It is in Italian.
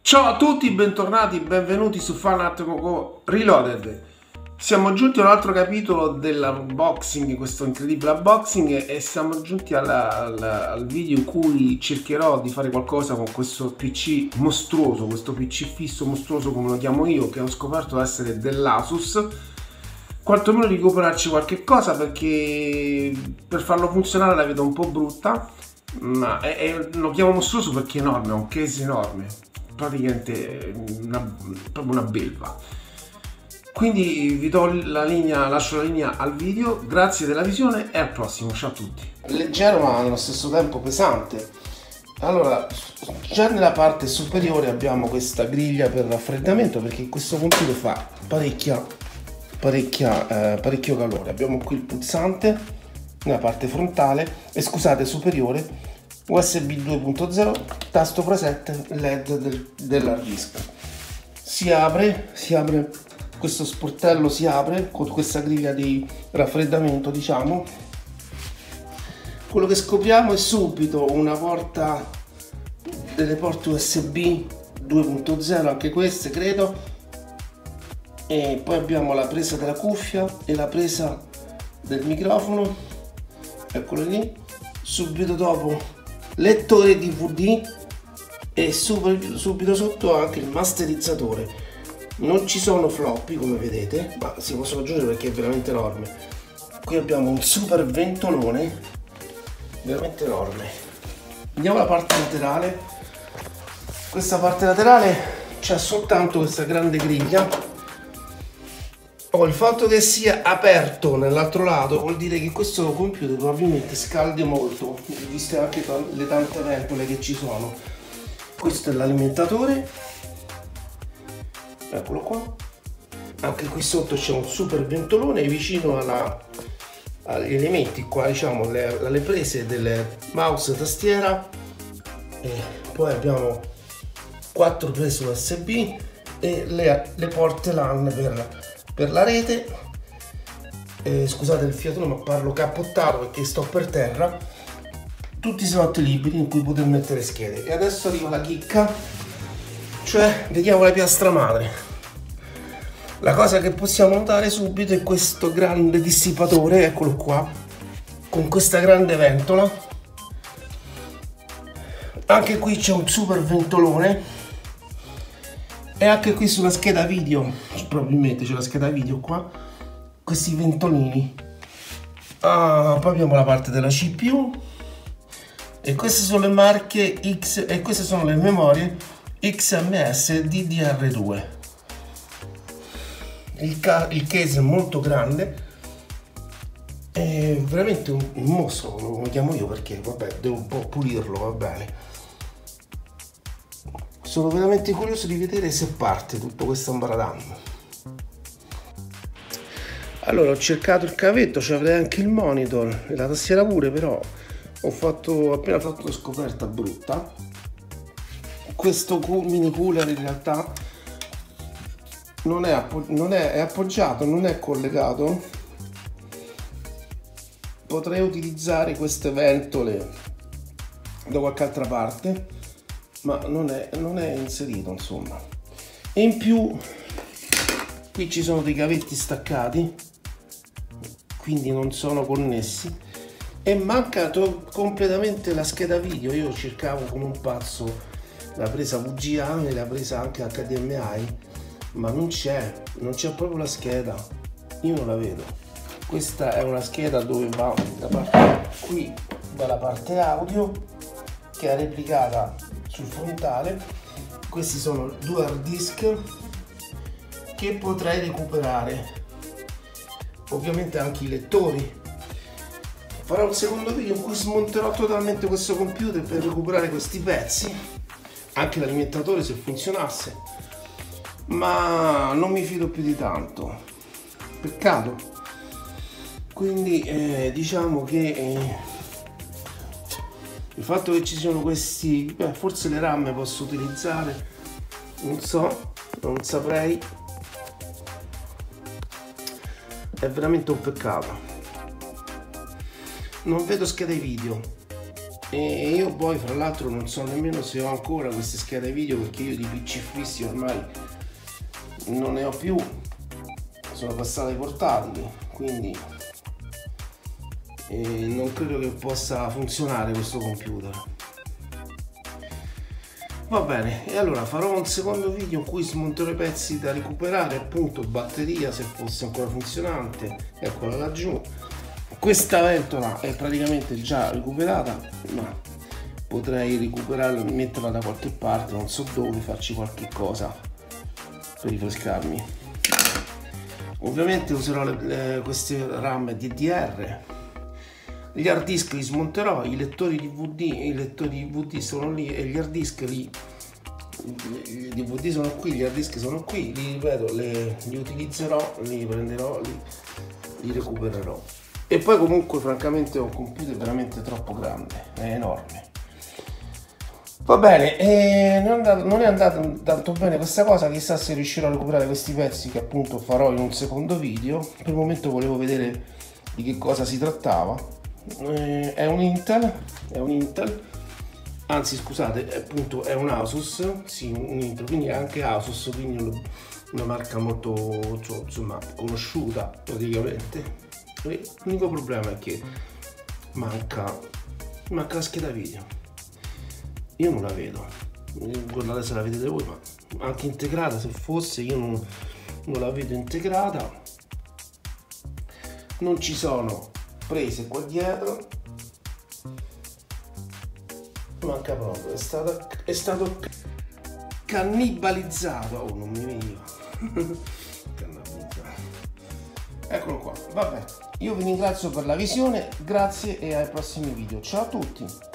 Ciao a tutti, bentornati, benvenuti su Fanart Coco Reloaded. Siamo giunti a un altro capitolo dell'unboxing, questo incredibile unboxing, e siamo giunti al video in cui cercherò di fare qualcosa con questo PC mostruoso, questo PC fisso mostruoso come lo chiamo io, che ho scoperto essere dell'Asus. Quantomeno recuperarci qualche cosa, perché per farlo funzionare la vedo un po' brutta, ma lo chiamo mostruoso perché è enorme, è un case enorme, praticamente proprio una belva. Quindi vi do la linea, lascio la linea al video, grazie della visione e al prossimo, ciao a tutti. Leggero ma allo stesso tempo pesante. Allora, già nella parte superiore abbiamo questa griglia per raffreddamento, perché questo computer fa parecchio calore. Abbiamo qui il pulsante nella parte frontale e scusate superiore, USB 2.0, tasto preset, LED dell'hard disk. Si apre, questo sportello si apre con questa griglia di raffreddamento, diciamo. Quello che scopriamo è subito una porta, delle porte USB 2.0, anche queste credo, e poi abbiamo la presa della cuffia e la presa del microfono, eccolo lì. Subito dopo lettore DVD e subito sotto anche il masterizzatore. Non ci sono floppy come vedete, ma si possono aggiungere perché è veramente enorme. Qui abbiamo un super ventolone veramente enorme. Andiamo alla parte laterale. Questa parte laterale c'è soltanto questa grande griglia. Il fatto che sia aperto nell'altro lato vuol dire che questo computer probabilmente scaldi molto, viste anche le tante ventole che ci sono. Questo è l'alimentatore, eccolo qua. Anche qui sotto c'è un super ventolone vicino agli elementi qua, diciamo alle prese delle mouse e tastiera, e poi abbiamo 4 prese USB e le porte LAN per la rete. Scusate il fiatone, ma parlo cappottato perché sto per terra. Tutti i slot liberi in cui poter mettere schede. E adesso arriva la chicca, cioè vediamo la piastra madre. La cosa che possiamo notare subito è questo grande dissipatore, eccolo qua, con questa grande ventola. Anche qui c'è un super ventolone, e anche qui sulla scheda video, probabilmente c'è la scheda video qua, questi ventolini. Poi abbiamo la parte della CPU, e queste sono le marche X, e queste sono le memorie XMS DDR2. Il case è molto grande, è veramente un mostro, lo chiamo io, perché vabbè, devo un po' pulirlo, va bene. Sono veramente curioso di vedere se parte tutto questo ambaradano. Allora, ho cercato il cavetto, ci avrei anche il monitor e la tastiera pure, però ho appena fatto una scoperta brutta. Questo mini cooler in realtà è appoggiato, non è collegato. Potrei utilizzare queste ventole da qualche altra parte, ma non è inserito, insomma. E in più qui ci sono dei cavetti staccati, quindi non sono connessi, e manca completamente la scheda video. Io cercavo come un pazzo la presa VGA e la presa anche HDMI, ma non c'è proprio la scheda, io non la vedo. Questa è una scheda dove va da parte qui, dalla parte audio, che è replicata sul frontale. Questi sono 2 hard disk che potrei recuperare, ovviamente anche i lettori. Farò un secondo video in cui smonterò totalmente questo computer per recuperare questi pezzi, anche l'alimentatore se funzionasse, ma non mi fido più di tanto, peccato. Quindi diciamo che il fatto che ci siano questi, forse le RAM posso utilizzare, non so, non saprei, è veramente un peccato. Non vedo schede video, E io poi fra l'altro non so nemmeno se ho ancora queste schede video, perché io di PC fissi ormai non ne ho più, sono passati ai portatili, quindi non credo che possa funzionare questo computer. Va bene, e allora farò un secondo video in cui smonterò i pezzi da recuperare, appunto batteria se fosse ancora funzionante, eccola laggiù. Questa ventola è praticamente già recuperata, ma potrei recuperarla, metterla da qualche parte, non so dove, farci qualche cosa per rinfrescarmi. Ovviamente userò queste RAM DDR. Gli hard disk li smonterò, i lettori DVD sono lì e gli hard disk lì, i DVD sono qui, gli hard disk sono qui, li ripeto, li utilizzerò, li prenderò, li recupererò. E poi comunque francamente ho un computer veramente troppo grande, è enorme. Va bene, non è andata tanto bene questa cosa, chissà se riuscirò a recuperare questi pezzi che appunto farò in un secondo video. Per il momento volevo vedere di che cosa si trattava. È un Intel, anzi scusate, appunto è un Asus, sì, un Intel, quindi è anche Asus, quindi una marca molto, insomma, conosciuta praticamente. L'unico problema è che manca la scheda video, io non la vedo, guardate se la vedete voi, ma anche integrata, se fosse io non la vedo integrata, non ci sono prese qua dietro, manca proprio, è stato cannibalizzato. Oh, non mi veniva. Eccolo qua, vabbè, io vi ringrazio per la visione, grazie e ai prossimi video, ciao a tutti.